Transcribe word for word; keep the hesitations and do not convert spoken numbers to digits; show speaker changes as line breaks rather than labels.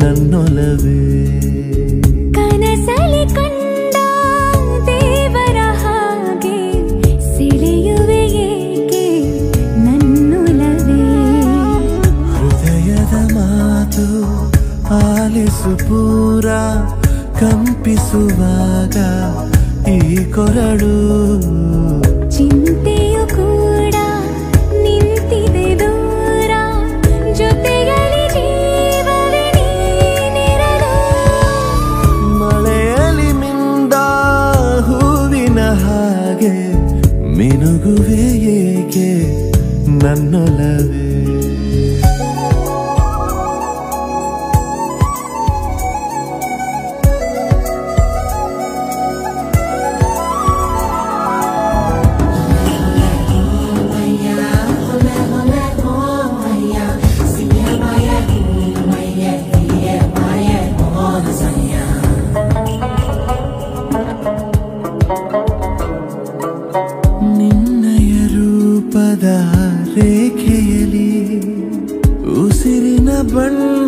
ನನ್ನೊಲವೇ
ಕನಸಲಿ ಕಂಡ ದೇವರ ಹಾಗೆ ಸೆಳೆಯುವೆ ಏಕೆ ನನ್ನೊಲವೇ
ಹೃದಯದ ಮಾತು ಆಲಿಸು ಪೂರ ಕಂಪಿಸುವಾಗ ಈ ಕೊರಡು
ಚಿಂತೆಯು ಕೂಡ ನಿಂತಿದೆ ದೂರ ಜೊತೆಯಲ್ಲಿ ಜೀವವೇ ನೀನಿರಲು
ಮಳೆಯಲ್ಲಿ ಮಿಂದ ಹೂವಿನ ಹಾಗೆ ಮಿನುಗುವೆ ಏಕೆ ನನ್ನೊಲವೇ ರೇಖೆಯಲಿ ಉಸಿರಿನ ಬಣ್ಣ